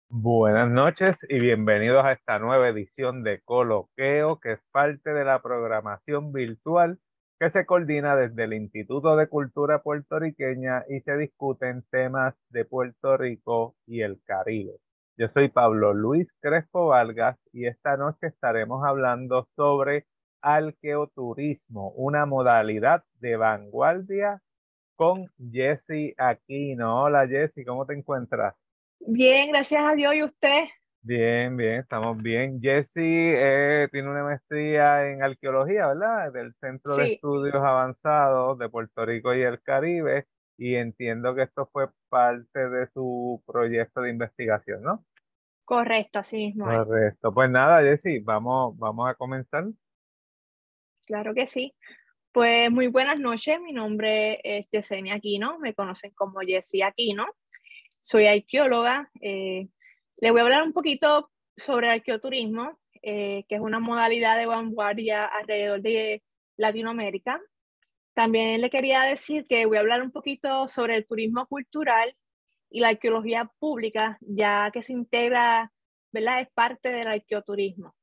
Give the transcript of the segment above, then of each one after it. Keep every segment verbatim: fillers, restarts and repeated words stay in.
Buenas noches y bienvenidos a esta nueva edición de Coloqueo, que es parte de la programación virtual que se coordina desde el Instituto de Cultura Puertorriqueña y se discuten temas de Puerto Rico y el Caribe. Yo soy Pablo Luis Crespo Vargas y esta noche estaremos hablando sobre arqueoturismo, una modalidad de vanguardia con Jessy Aquino. Hola Jessy, ¿cómo te encuentras? Bien, gracias a Dios. ¿Y usted? Bien, bien, estamos bien. Jesse eh, tiene una maestría en arqueología, ¿verdad? Del Centro de Sí, Estudios Avanzados de Puerto Rico y el Caribe, y entiendo que esto fue parte de su proyecto de investigación, ¿no? correcto, así mismo es. Correcto. Pues nada, Jesse, vamos, vamos a comenzar. Claro que sí. Pues muy buenas noches. Mi nombre es Yesenia Aquino. Me conocen como Jessie Aquino. Soy arqueóloga. Eh, le voy a hablar un poquito sobre arqueoturismo, eh, que es una modalidad de vanguardia alrededor de Latinoamérica. También le quería decir que voy a hablar un poquito sobre el turismo cultural y la arqueología pública, ya que se integra, ¿verdad? Es parte del arqueoturismo.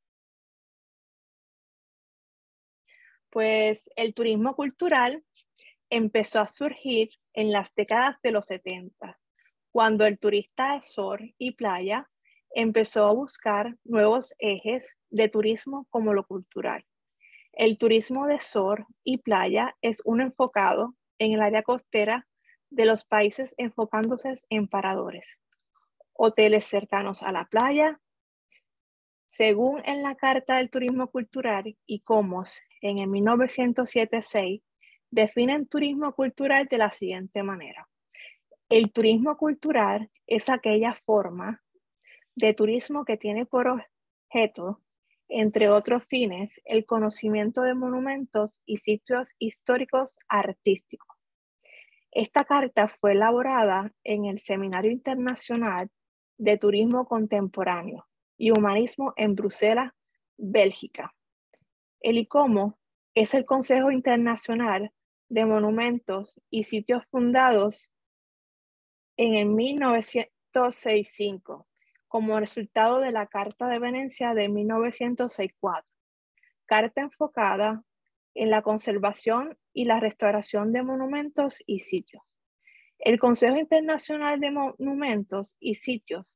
Pues el turismo cultural empezó a surgir en las décadas de los setenta, cuando el turista de sol y playa empezó a buscar nuevos ejes de turismo como lo cultural. El turismo de sol y playa es uno enfocado en el área costera de los países, enfocándose en paradores, hoteles cercanos a la playa. Según en la Carta del Turismo Cultural y Comos en el mil novecientos setenta y seis, definen turismo cultural de la siguiente manera. El turismo cultural es aquella forma de turismo que tiene por objeto, entre otros fines, el conocimiento de monumentos y sitios históricos artísticos. Esta carta fue elaborada en el Seminario Internacional de Turismo Contemporáneo y Humanismo en Bruselas, Bélgica. El ICOMO es el Consejo Internacional de Monumentos y Sitios fundados en el mil novecientos sesenta y cinco como resultado de la Carta de Venecia de mil novecientos sesenta y cuatro, carta enfocada en la conservación y la restauración de monumentos y sitios. El Consejo Internacional de Monumentos y Sitios,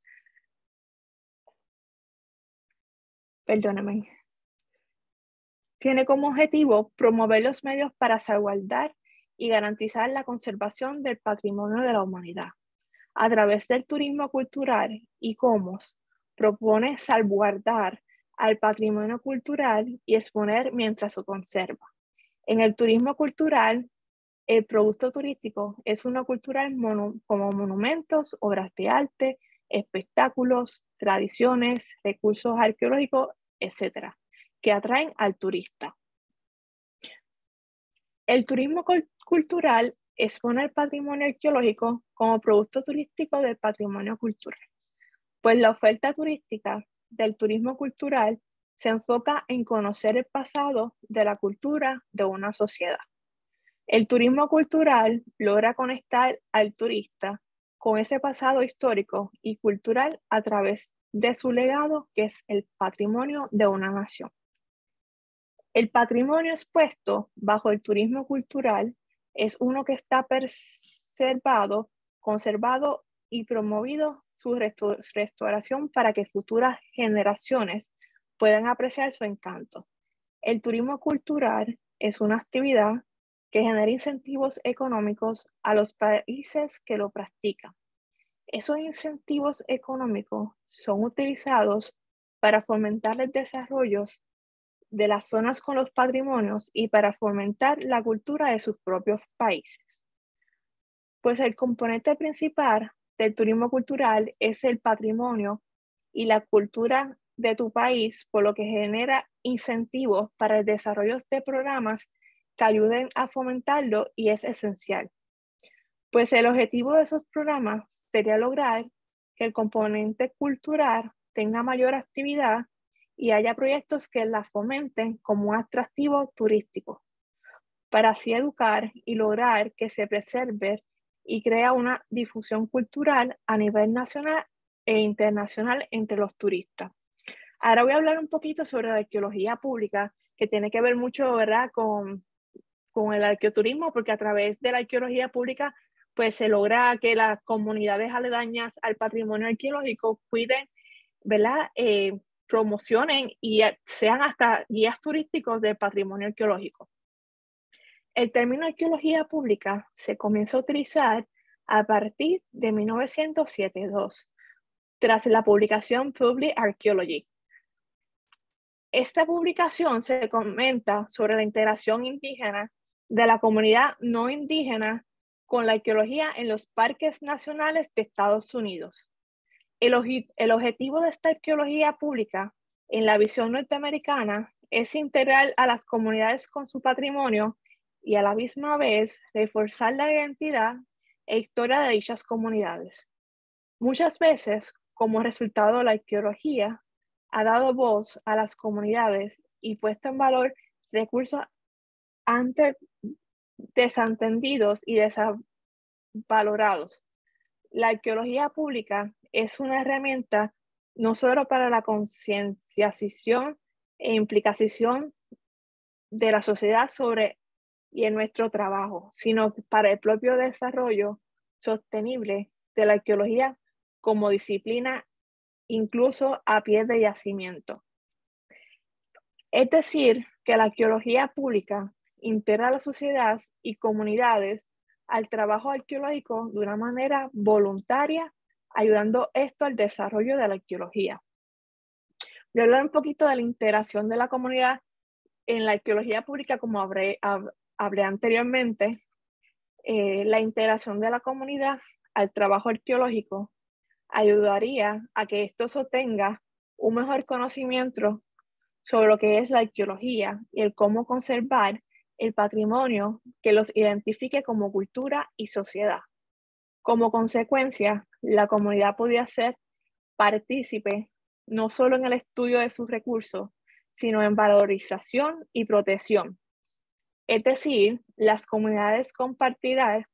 perdóname, tiene como objetivo promover los medios para salvaguardar y garantizar la conservación del patrimonio de la humanidad. A través del turismo cultural, ICOMOS propone salvaguardar al patrimonio cultural y exponer mientras se conserva. En el turismo cultural, el producto turístico es uno cultural mono, como monumentos, obras de arte, espectáculos, tradiciones, recursos arqueológicos, etcétera, que atraen al turista. El turismo cultural expone el patrimonio arqueológico como producto turístico del patrimonio cultural, pues la oferta turística del turismo cultural se enfoca en conocer el pasado de la cultura de una sociedad. El turismo cultural logra conectar al turista con ese pasado histórico y cultural a través de su legado, que es el patrimonio de una nación. El patrimonio expuesto bajo el turismo cultural es uno que está preservado, conservado y promovido su restauración para que futuras generaciones puedan apreciar su encanto. El turismo cultural es una actividad que genera incentivos económicos a los países que lo practican. Esos incentivos económicos son utilizados para fomentar el desarrollo de las zonas con los patrimonios y para fomentar la cultura de sus propios países. Pues el componente principal del turismo cultural es el patrimonio y la cultura de tu país, por lo que genera incentivos para el desarrollo de programas que ayuden a fomentarlo y es esencial. Pues el objetivo de esos programas sería lograr que el componente cultural tenga mayor actividad y haya proyectos que la fomenten como un atractivo turístico, para así educar y lograr que se preserve y crea una difusión cultural a nivel nacional e internacional entre los turistas. Ahora voy a hablar un poquito sobre la arqueología pública, que tiene que ver mucho, ¿verdad?, con, con el arqueoturismo, porque a través de la arqueología pública pues se logra que las comunidades aledañas al patrimonio arqueológico cuiden, ¿verdad?, eh, promocionen y sean hasta guías turísticos del patrimonio arqueológico. El término arqueología pública se comienza a utilizar a partir de mil novecientos setenta y dos, tras la publicación Public Archaeology. Esta publicación se comenta sobre la integración indígena de la comunidad no indígena con la arqueología en los parques nacionales de Estados Unidos. El, el objetivo de esta arqueología pública en la visión norteamericana es integrar a las comunidades con su patrimonio y a la misma vez reforzar la identidad e historia de dichas comunidades. Muchas veces, como resultado de la arqueología, ha dado voz a las comunidades y puesto en valor recursos antes desentendidos y desvalorados. La arqueología pública es una herramienta no solo para la concienciación e implicación de la sociedad sobre y en nuestro trabajo, sino para el propio desarrollo sostenible de la arqueología como disciplina, incluso a pie de yacimiento. Es decir, que la arqueología pública integra a la sociedad y comunidades al trabajo arqueológico de una manera voluntaria, ayudando esto al desarrollo de la arqueología. Voy a hablar un poquito de la integración de la comunidad en la arqueología pública, como hablé, hablé anteriormente. Eh, la integración de la comunidad al trabajo arqueológico ayudaría a que esto sostenga un mejor conocimiento sobre lo que es la arqueología y el cómo conservar el patrimonio que los identifique como cultura y sociedad. Como consecuencia, la comunidad podría ser partícipe no solo en el estudio de sus recursos, sino en valorización y protección. Es decir, las comunidades compartirán,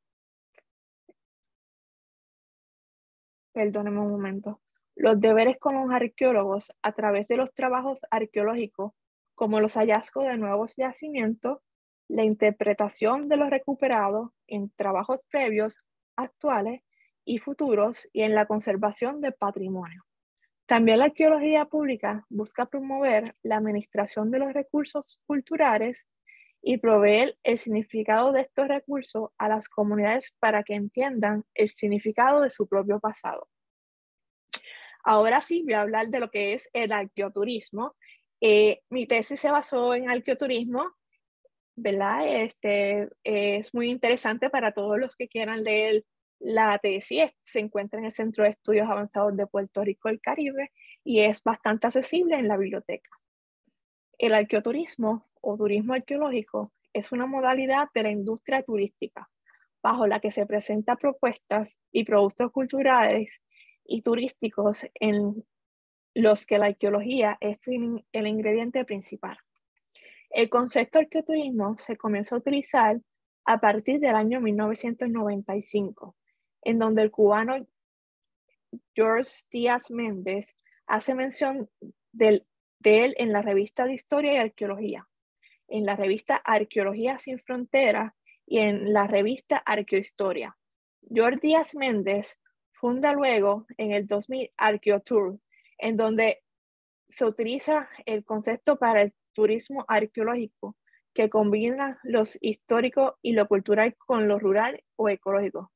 perdónenme un momento, los deberes con los arqueólogos a través de los trabajos arqueológicos, como los hallazgos de nuevos yacimientos, la interpretación de lo recuperado en trabajos previos, actuales y futuros, y en la conservación del patrimonio. También la arqueología pública busca promover la administración de los recursos culturales y proveer el significado de estos recursos a las comunidades para que entiendan el significado de su propio pasado. Ahora sí, voy a hablar de lo que es el arqueoturismo. Eh, mi tesis se basó en arqueoturismo, ¿verdad? Este, es muy interesante para todos los que quieran leer la tesis. Se encuentra en el Centro de Estudios Avanzados de Puerto Rico del Caribe y es bastante accesible en la biblioteca. El arqueoturismo o turismo arqueológico es una modalidad de la industria turística bajo la que se presentan propuestas y productos culturales y turísticos en los que la arqueología es el ingrediente principal. El concepto de arqueoturismo se comenzó a utilizar a partir del año mil novecientos noventa y cinco, en donde el cubano George Díaz Méndez hace mención del, de él en la revista de Historia y Arqueología, en la revista Arqueología Sin Fronteras y en la revista Arqueohistoria. George Díaz Méndez funda luego en el dos mil Arqueotour, en donde se utiliza el concepto para el turismo arqueológico que combina lo histórico y lo cultural con lo rural o ecológico.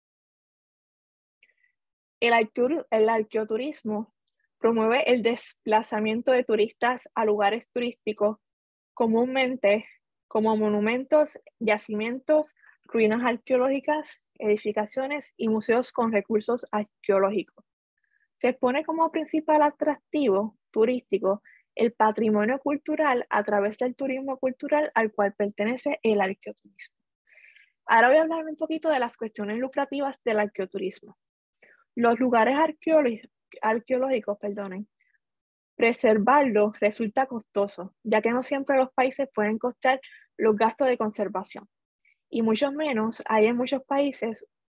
El, arqueo, el arqueoturismo promueve el desplazamiento de turistas a lugares turísticos comúnmente como monumentos, yacimientos, ruinas arqueológicas, edificaciones y museos con recursos arqueológicos. Se expone como principal atractivo turístico el patrimonio cultural a través del turismo cultural al cual pertenece el arqueoturismo. Ahora voy a hablar un poquito de las cuestiones lucrativas del arqueoturismo. Los lugares arqueológicos, perdonen, preservarlos resulta costoso, ya que no siempre los países pueden costear los gastos de conservación. Y mucho menos hay en muchos países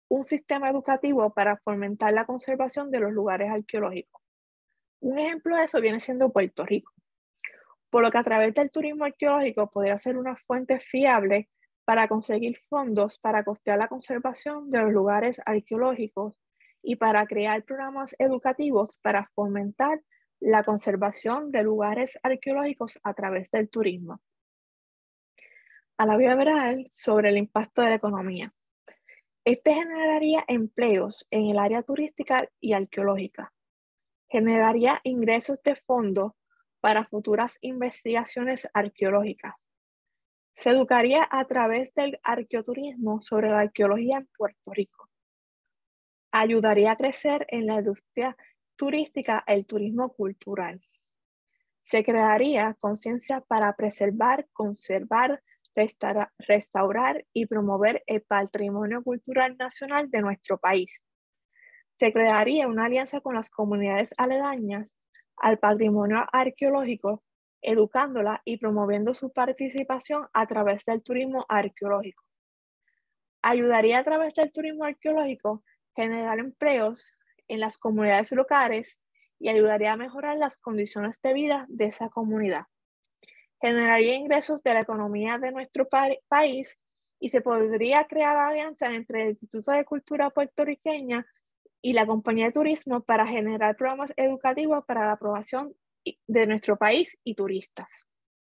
un sistema educativo para fomentar la conservación de los lugares arqueológicos. Un ejemplo de eso viene siendo Puerto Rico, por lo que a través del turismo arqueológico podría ser una fuente fiable para conseguir fondos para costear la conservación de los lugares arqueológicos y para crear programas educativos para fomentar la conservación de lugares arqueológicos a través del turismo. Ahora voy a hablar sobre el impacto de la economía. Este generaría empleos en el área turística y arqueológica. Generaría ingresos de fondos para futuras investigaciones arqueológicas. Se educaría a través del arqueoturismo sobre la arqueología en Puerto Rico. Ayudaría a crecer en la industria turística el turismo cultural. Se crearía conciencia para preservar, conservar, restaurar, restaurar y promover el patrimonio cultural nacional de nuestro país. Se crearía una alianza con las comunidades aledañas al patrimonio arqueológico, educándola y promoviendo su participación a través del turismo arqueológico. Ayudaría a través del turismo arqueológico a generar empleos en las comunidades locales y ayudaría a mejorar las condiciones de vida de esa comunidad. Generaría ingresos de la economía de nuestro pa país y se podría crear alianza entre el Instituto de Cultura Puertorriqueña y la Compañía de Turismo para generar programas educativos para la aprobación de nuestro país y turistas.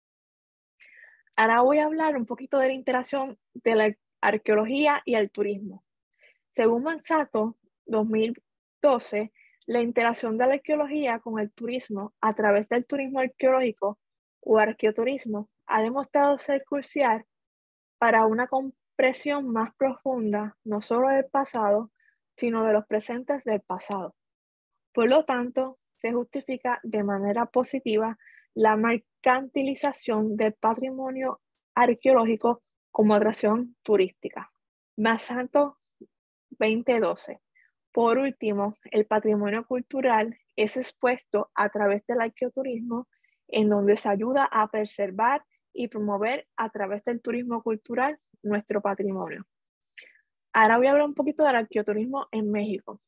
Ahora voy a hablar un poquito de la interacción de la arqueología y el turismo. Según Mansato, dos mil doce, la interacción de la arqueología con el turismo a través del turismo arqueológico o arqueoturismo ha demostrado ser crucial para una comprensión más profunda, no solo del pasado, sino de los presentes del pasado. Por lo tanto, se justifica de manera positiva la mercantilización del patrimonio arqueológico como atracción turística. Mansato veinte doce. Por último, el patrimonio cultural es expuesto a través del arqueoturismo, en donde se ayuda a preservar y promover a través del turismo cultural nuestro patrimonio. Ahora voy a hablar un poquito del arqueoturismo en México.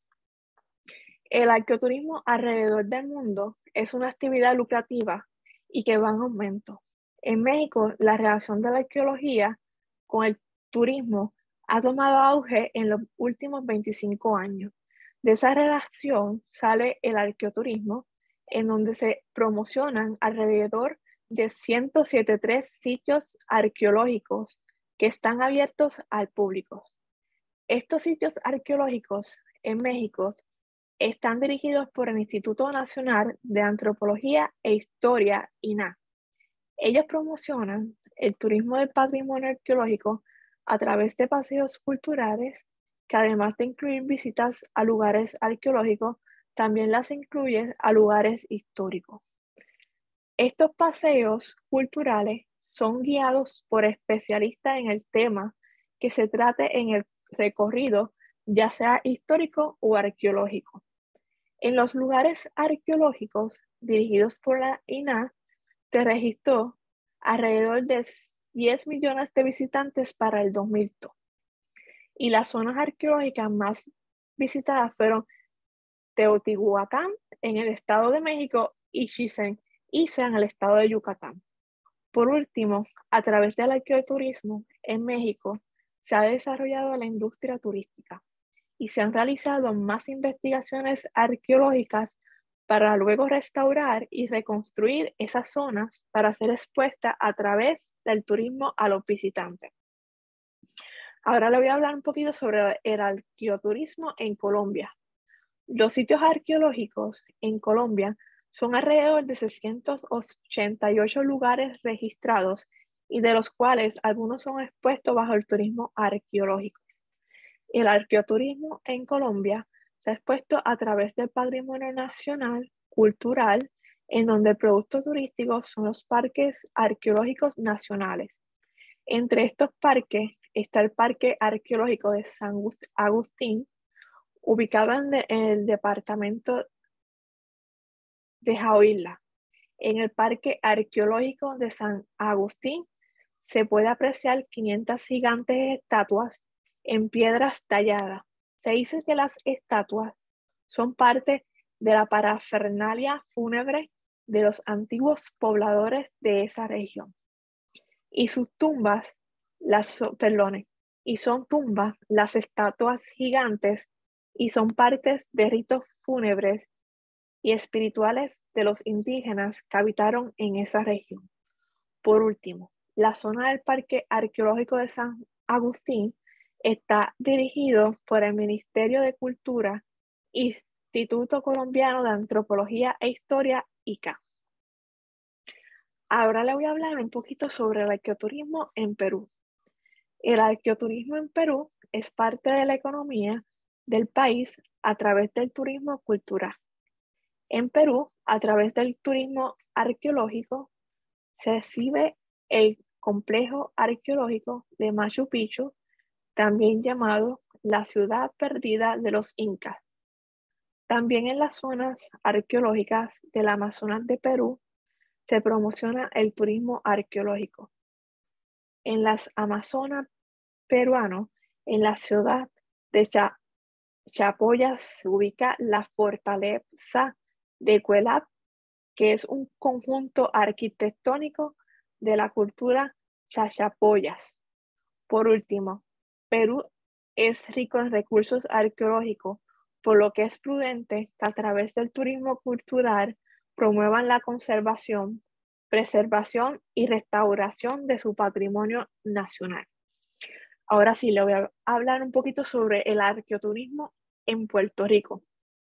El arqueoturismo alrededor del mundo es una actividad lucrativa y que va en aumento. En México, la relación de la arqueología con el turismo ha tomado auge en los últimos veinticinco años. De esa relación sale el arqueoturismo, en donde se promocionan alrededor de ciento setenta y tres sitios arqueológicos que están abiertos al público. Estos sitios arqueológicos en México están dirigidos por el Instituto Nacional de Antropología e Historia, I N A H. Ellos promocionan el turismo del patrimonio arqueológico a través de paseos culturales, que además de incluir visitas a lugares arqueológicos, también las incluye a lugares históricos. Estos paseos culturales son guiados por especialistas en el tema que se trate en el recorrido, ya sea histórico o arqueológico. En los lugares arqueológicos dirigidos por la I N A H se registró alrededor de diez millones de visitantes para el dos mil dos. Y las zonas arqueológicas más visitadas fueron Teotihuacán en el Estado de México y Chichén Itzá en el Estado de Yucatán. Por último, a través del arqueoturismo en México se ha desarrollado la industria turística y se han realizado más investigaciones arqueológicas para luego restaurar y reconstruir esas zonas para ser expuestas a través del turismo a los visitantes. Ahora le voy a hablar un poquito sobre el arqueoturismo en Colombia. Los sitios arqueológicos en Colombia son alrededor de seiscientos ochenta y ocho lugares registrados y de los cuales algunos son expuestos bajo el turismo arqueológico. El arqueoturismo en Colombia se ha expuesto a través del patrimonio nacional, cultural, en donde el producto turístico son los parques arqueológicos nacionales. Entre estos parques está el Parque Arqueológico de San Agustín, ubicado en el departamento de Huila. En el Parque Arqueológico de San Agustín se puede apreciar quinientas gigantes estatuas en piedras talladas, Se dice que las estatuas son parte de la parafernalia fúnebre de los antiguos pobladores de esa región. Y sus tumbas, las, perdone, y son tumbas las estatuas gigantes y son partes de ritos fúnebres y espirituales de los indígenas que habitaron en esa región. Por último, la zona del Parque Arqueológico de San Agustín está dirigido por el Ministerio de Cultura, Instituto Colombiano de Antropología e Historia, I C A. Ahora le voy a hablar un poquito sobre el arqueoturismo en Perú. El arqueoturismo en Perú es parte de la economía del país a través del turismo cultural. En Perú, a través del turismo arqueológico, se exhibe el complejo arqueológico de Machu Picchu, también llamado la ciudad perdida de los incas. También en las zonas arqueológicas del Amazonas de Perú se promociona el turismo arqueológico. En las Amazonas peruanas, en la ciudad de Cha Chapoyas, se ubica la fortaleza de Cuelap, que es un conjunto arquitectónico de la cultura chachapoyas. Por último, Perú es rico en recursos arqueológicos, por lo que es prudente que a través del turismo cultural promuevan la conservación, preservación y restauración de su patrimonio nacional. Ahora sí, le voy a hablar un poquito sobre el arqueoturismo en Puerto Rico.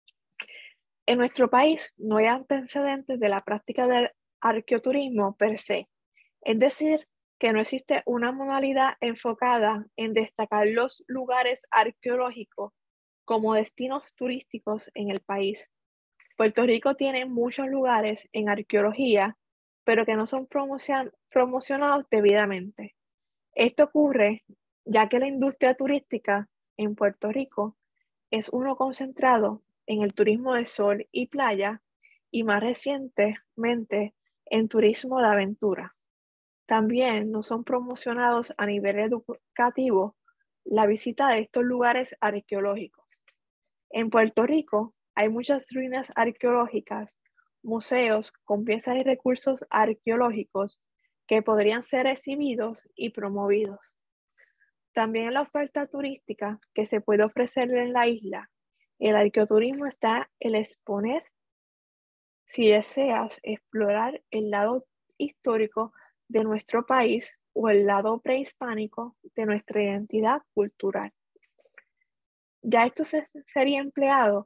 En nuestro país no hay antecedentes de la práctica del arqueoturismo per se, es decir, que no existe una modalidad enfocada en destacar los lugares arqueológicos como destinos turísticos en el país. Puerto Rico tiene muchos lugares en arqueología, pero que no son promocion- promocionados debidamente. Esto ocurre ya que la industria turística en Puerto Rico es uno concentrado en el turismo de sol y playa y más recientemente en turismo de aventura. También no son promocionados a nivel educativo la visita de estos lugares arqueológicos. En Puerto Rico hay muchas ruinas arqueológicas, museos con piezas y recursos arqueológicos que podrían ser exhibidos y promovidos. También en la oferta turística que se puede ofrecer en la isla, el arqueoturismo está el exponer si deseas explorar el lado histórico de nuestro país o el lado prehispánico de nuestra identidad cultural. Ya esto se, sería empleado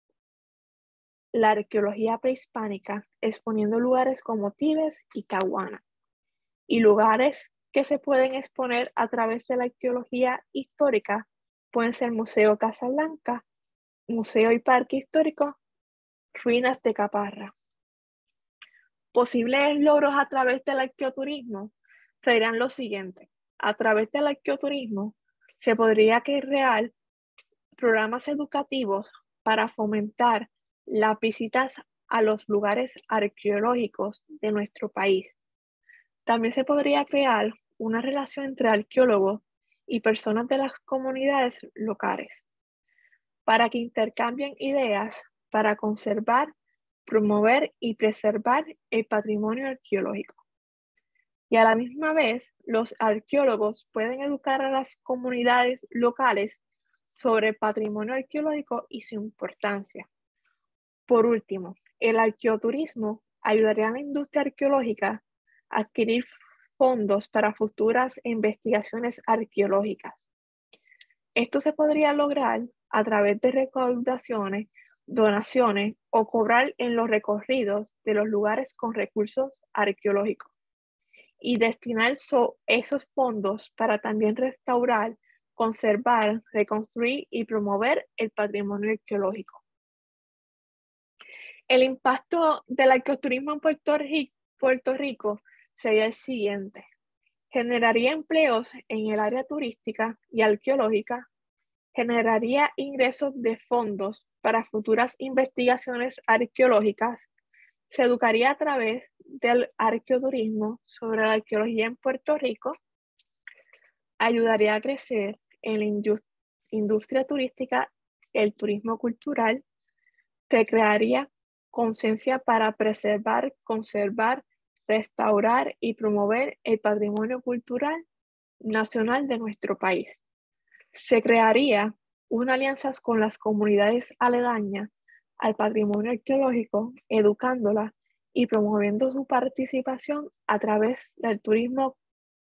la arqueología prehispánica exponiendo lugares como Tibes y Caguana, y lugares que se pueden exponer a través de la arqueología histórica pueden ser Museo Casablanca, Museo y Parque Histórico, Ruinas de Caparra. Posibles logros a través del arqueoturismo serían los siguientes. A través del arqueoturismo se podría crear programas educativos para fomentar las visitas a los lugares arqueológicos de nuestro país. También se podría crear una relación entre arqueólogos y personas de las comunidades locales para que intercambien ideas para conservar, promover y preservar el patrimonio arqueológico. Y a la misma vez, los arqueólogos pueden educar a las comunidades locales sobre el patrimonio arqueológico y su importancia. Por último, el arqueoturismo ayudaría a la industria arqueológica a adquirir fondos para futuras investigaciones arqueológicas. Esto se podría lograr a través de recaudaciones, donaciones o cobrar en los recorridos de los lugares con recursos arqueológicos y destinar so esos fondos para también restaurar, conservar, reconstruir y promover el patrimonio arqueológico. El impacto del arqueoturismo en Puerto Rico, Puerto Rico sería el siguiente. Generaría empleos en el área turística y arqueológica, generaría ingresos de fondos para futuras investigaciones arqueológicas, se educaría a través del arqueoturismo sobre la arqueología en Puerto Rico, ayudaría a crecer en la industria turística el turismo cultural. Se crearía conciencia para preservar, conservar, restaurar y promover el patrimonio cultural nacional de nuestro país. Se crearía una alianza con las comunidades aledañas al patrimonio arqueológico, educándolas y promoviendo su participación a través del turismo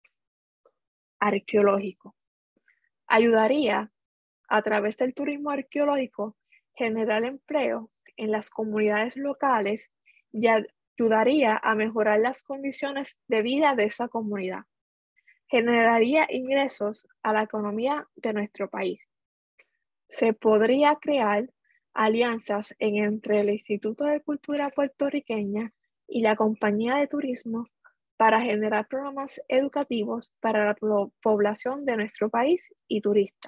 arqueológico. Ayudaría a través del turismo arqueológico generar empleo en las comunidades locales y ayudaría a mejorar las condiciones de vida de esa comunidad. Generaría ingresos a la economía de nuestro país. Se podría crear alianzas en, entre el Instituto de Cultura Puertorriqueña y la Compañía de Turismo para generar programas educativos para la población de nuestro país y turistas.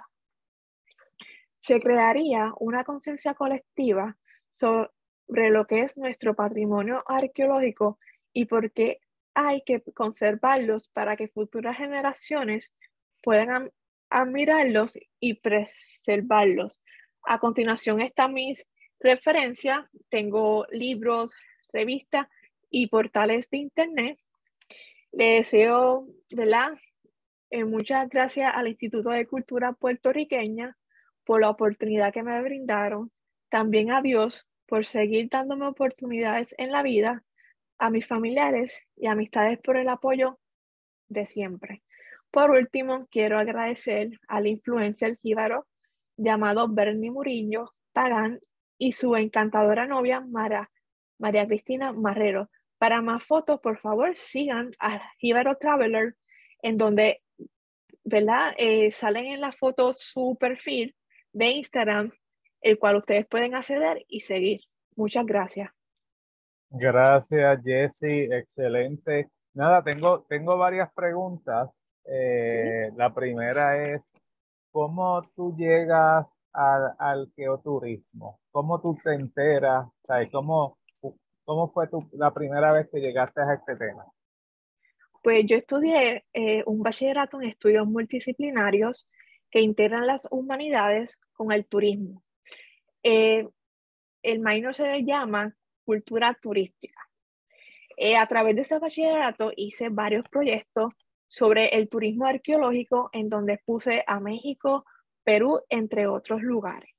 Se crearía una conciencia colectiva sobre lo que es nuestro patrimonio arqueológico y por qué hay que conservarlos para que futuras generaciones puedan admirarlos y preservarlos. A continuación están mis referencias. Tengo libros, revistas y portales de internet. Le deseo, ¿verdad? Eh, muchas gracias al Instituto de Cultura Puertorriqueña por la oportunidad que me brindaron. También a Dios por seguir dándome oportunidades en la vida, a mis familiares y amistades por el apoyo de siempre. Por último, quiero agradecer al influencer jíbaro llamado Bernie Murillo Pagán y su encantadora novia Mara, María Cristina Marrero. Para más fotos, por favor, sigan a Jíbaro Traveler, en donde, ¿verdad? Eh, salen en la foto su perfil de Instagram, el cual ustedes pueden acceder y seguir. Muchas gracias. Gracias, Jessy, excelente. Nada, tengo, tengo varias preguntas. Eh, ¿Sí? La primera es, ¿cómo tú llegas al, al geoturismo? ¿Cómo tú te enteras? ¿Sabes? ¿Cómo, cómo fue tu, la primera vez que llegaste a este tema? Pues yo estudié eh, un bachillerato en estudios multidisciplinarios que integran las humanidades con el turismo. Eh, el minor se llama cultura turística. Eh, a través de ese bachillerato hice varios proyectos sobre el turismo arqueológico en donde puse a México, Perú, entre otros lugares.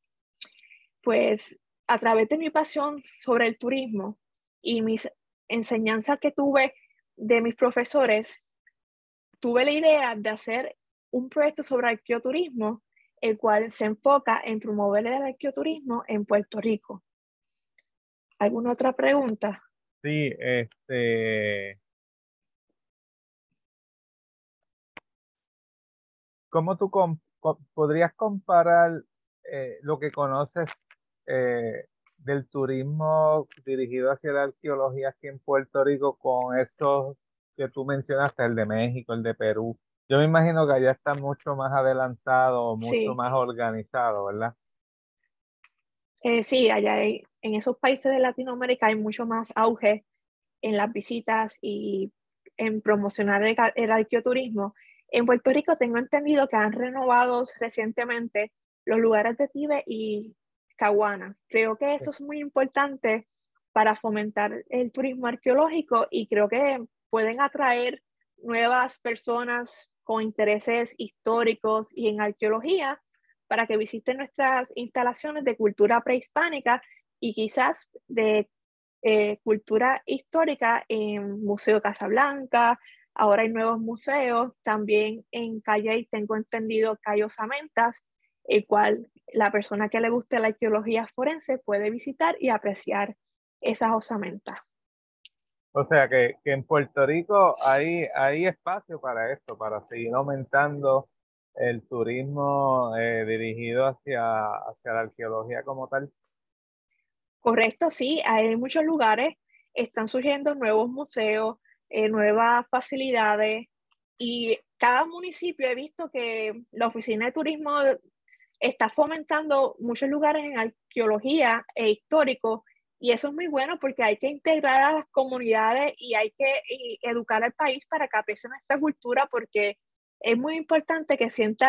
Pues a través de mi pasión sobre el turismo y mis enseñanzas que tuve de mis profesores, tuve la idea de hacer un proyecto sobre arqueoturismo, el cual se enfoca en promover el arqueoturismo en Puerto Rico. ¿Alguna otra pregunta? Sí, este, ¿cómo tú com- co- podrías comparar eh, lo que conoces eh, del turismo dirigido hacia la arqueología aquí en Puerto Rico con esos que tú mencionaste, el de México, el de Perú? Yo me imagino que allá está mucho más adelantado, mucho Sí, más organizado, ¿verdad? eh, sí, allá hay- en esos países de Latinoamérica hay mucho más auge en las visitas y en promocionar el, el arqueoturismo. En Puerto Rico tengo entendido que han renovado recientemente los lugares de Tíbet y Caguana. Creo que eso es muy importante para fomentar el turismo arqueológico y creo que pueden atraer nuevas personas con intereses históricos y en arqueología para que visiten nuestras instalaciones de cultura prehispánica y quizás de eh, cultura histórica en Museo Casablanca. Ahora hay nuevos museos, también en Calle tengo entendido que hay osamentas, el cual la persona que le guste la arqueología forense puede visitar y apreciar esas osamentas. O sea que, que en Puerto Rico hay, hay espacio para esto, para seguir aumentando el turismo eh, dirigido hacia, hacia la arqueología como tal. Correcto, sí, hay muchos lugares, están surgiendo nuevos museos, eh, nuevas facilidades y cada municipio he visto que la oficina de turismo está fomentando muchos lugares en arqueología e histórico y eso es muy bueno porque hay que integrar a las comunidades y hay que y educar al país para que aprecien nuestra cultura porque es muy importante que sientan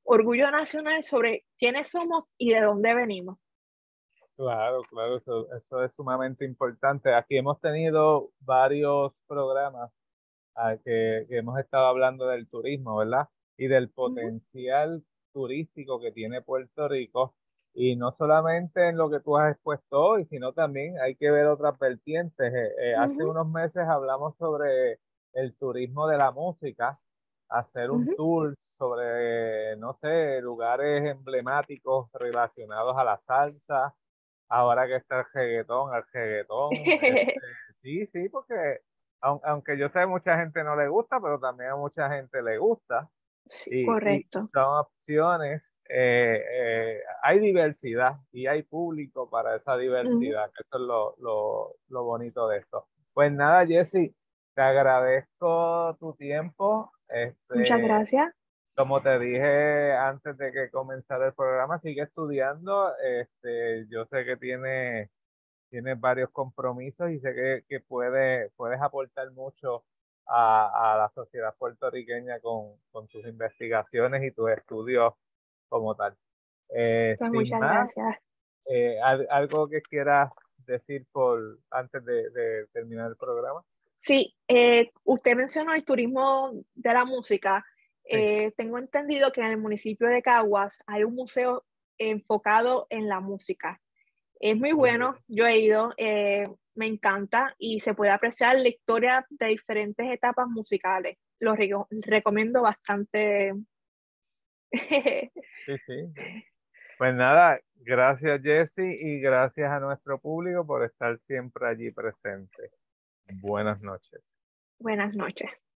orgullo nacional sobre quiénes somos y de dónde venimos. Claro, claro, eso, eso es sumamente importante. Aquí hemos tenido varios programas ah, que, que hemos estado hablando del turismo, ¿verdad? Y del Ujú, potencial turístico que tiene Puerto Rico. Y no solamente en lo que tú has expuesto hoy, sino también hay que ver otras vertientes. Eh, eh, hace ujú, unos meses hablamos sobre el turismo de la música, hacer un ujú. tour sobre, no sé, lugares emblemáticos relacionados a la salsa. Ahora que está el reggaetón, el reggaetón, este, sí, sí, porque aun- aunque yo sé que mucha gente no le gusta, pero también a mucha gente le gusta Sí, y, y correcto. son opciones, eh, eh, hay diversidad y hay público para esa Ujú. diversidad, que eso es lo, lo, lo bonito de esto. Pues nada, Jessy, te agradezco tu tiempo, Muchas este, gracias. como te dije antes de que comenzara el programa, sigue estudiando, este, yo sé que tiene tienes varios compromisos y sé que, que puede, puedes aportar mucho a, a la sociedad puertorriqueña con, con tus investigaciones y tus estudios como tal. Eh, Pues sin muchas más, gracias. eh, al- algo que quieras decir por antes de, de terminar el programa. Sí, eh, usted mencionó el turismo de la música. Sí. Eh, tengo entendido que en el municipio de Caguas hay un museo enfocado en la música. Es muy Muy bueno, bien. yo he ido, eh, me encanta y se puede apreciar la historia de diferentes etapas musicales. Lo re- recomiendo bastante. Sí, sí, sí. Pues nada, gracias Jesse y gracias a nuestro público por estar siempre allí presente. Buenas noches. Buenas noches.